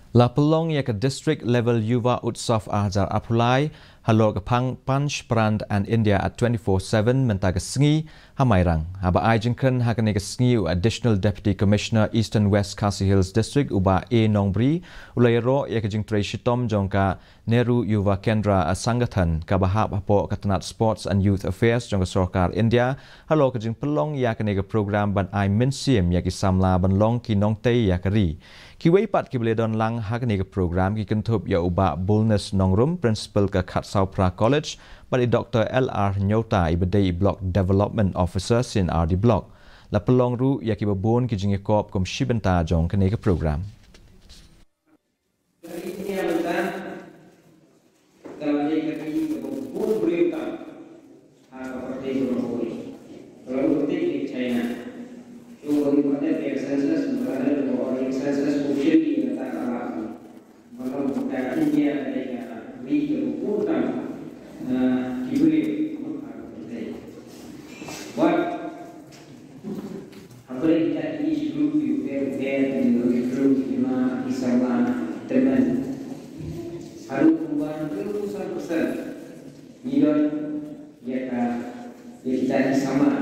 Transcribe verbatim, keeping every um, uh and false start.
La Pynlong ya ke district level Yuva Utsav Ajar Apulai, halor ke Pang Punch Brand and India at twenty-four seven mentah ke sengi ha Mairang. Haba ajengken ha kene ke sengi u Additional Deputy Commissioner Eastern West K H A S I Hills District uba A Nongbri, ulai ro ya ke jing tray shitom jongka Nehru Yuva Kendra Sangathan ka bahap hapo katanat Sports and Youth Affairs jongka Sorkar India, halor ke jing Pynlong ya kene ke program ban ai minsim ya ki samla ban long ki nongtei ya keri. Kiwei pat ki boleh don lang hak ni ke program ki kentup ya uba Bullness Nongrum Principal ke Khatsau Pra College bagi Doktor L R Nyota ibadai Block Development Officer sin R D Block. La Pynlong ru ya ki babon ki jingi kop kom shibenta jong ke ni ke program. Sama